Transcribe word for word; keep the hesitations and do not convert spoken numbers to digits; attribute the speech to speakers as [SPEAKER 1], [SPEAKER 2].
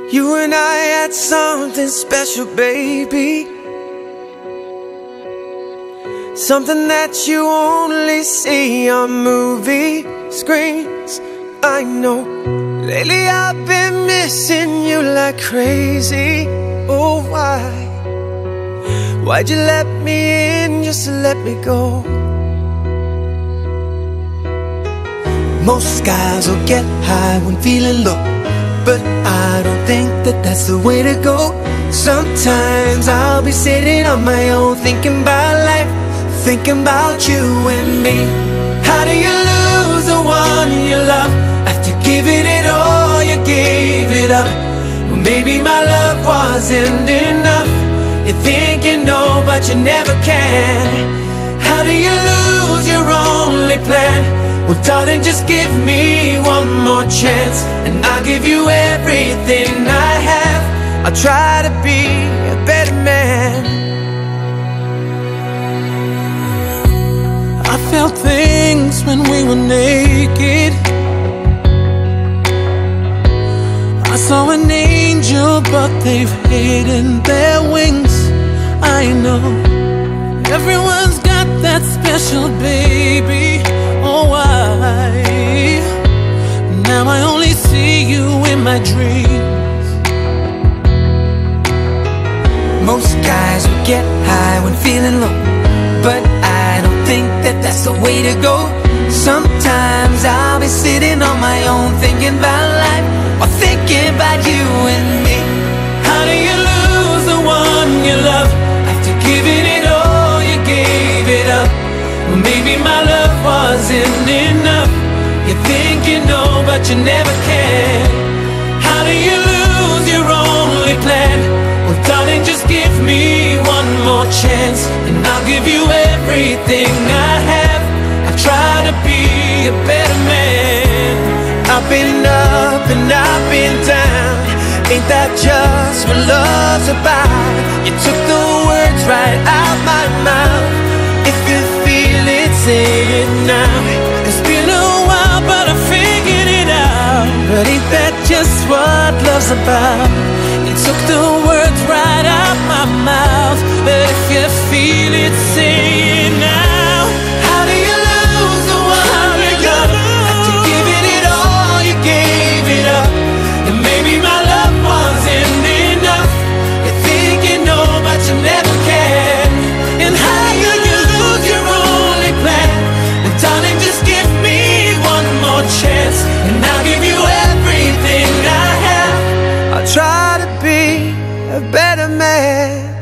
[SPEAKER 1] You and I had something special, baby. Something that you only see on movie screens. I know. Lately I've been missing you like crazy. Oh, why? Why'd you let me in just to let me go? Most guys will get high when feeling low, but I don't think that that's the way to go. Sometimes I'll be sitting on my own, thinking about life, thinking about you and me. How do you lose the one you love after giving it all, you gave it up? Well, maybe my love wasn't enough. You think you know, but you never can. How do you lose your only plan? Well, darling, just give me one more chance, and I'll give you everything I have. I'll try to be a better man.
[SPEAKER 2] I felt things when we were naked. I saw an angel, but they've hidden their wings. I know everyone's got that special baby. Oh, why? Now I only see you in my dreams.
[SPEAKER 1] Most guys will get high when feeling low, but I don't think that that's the way to go. Sometimes I'll be sitting on my own, thinking about life, or thinking about you and me.
[SPEAKER 2] How do you lose the one you love after giving it all, you gave it up? Well, maybe my love wasn't enough. You think you know, but you never can. How do you lose your only plan? Well, darling, just give me one more chance, and I'll give you everything I have. I try to be a better man.
[SPEAKER 1] I've been up and I've been down. Ain't that just what love's about? You took the words right out my mouth. If you feel it, say it now.
[SPEAKER 2] It's been a while, but I figured it out.
[SPEAKER 1] But ain't that just what love's about?
[SPEAKER 2] You took the words right out my mouth. But if you feel it, say it now.
[SPEAKER 1] How do you lose the one you love after giving it all, you gave it up?
[SPEAKER 2] And maybe my love wasn't enough. You think you know, but you never can. And how do you lose your only plan? And darling, just give me one more chance, and I'll give you everything I have.
[SPEAKER 1] I'll try to be a better man.